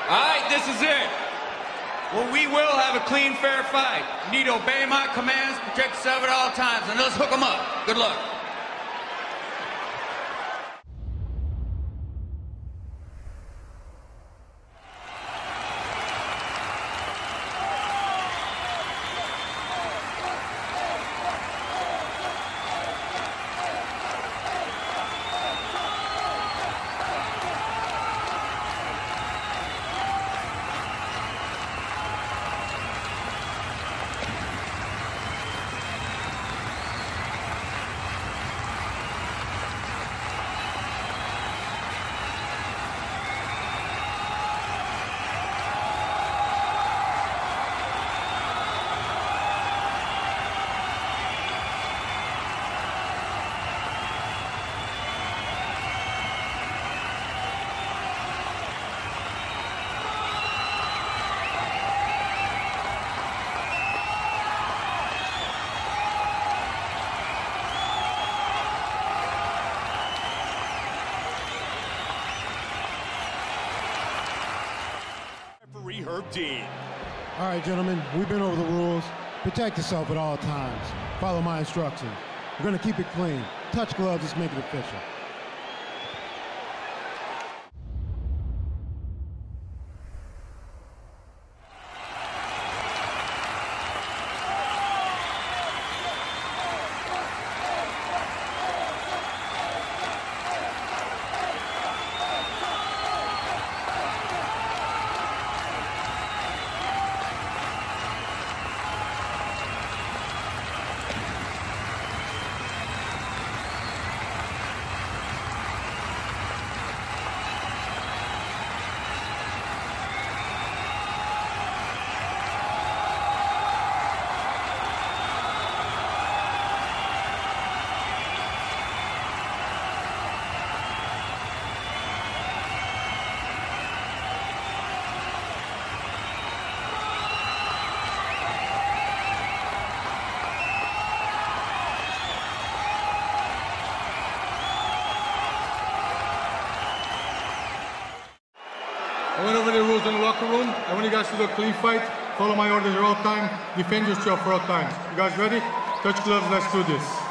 All right, this is it. Well, we will have a clean, fair fight. You need to obey my commands, protect yourself at all times, and let's hook them up. Good luck. Herb Dean. All right, gentlemen, we've been over the rules. Protect yourself at all times. Follow my instructions. We're going to keep it clean. Touch gloves, let's make it official. I went over the rules in the locker room. I want you guys to do a clean fight. Follow my orders at all time. Defend yourself for all time. You guys ready? Touch gloves, let's do this.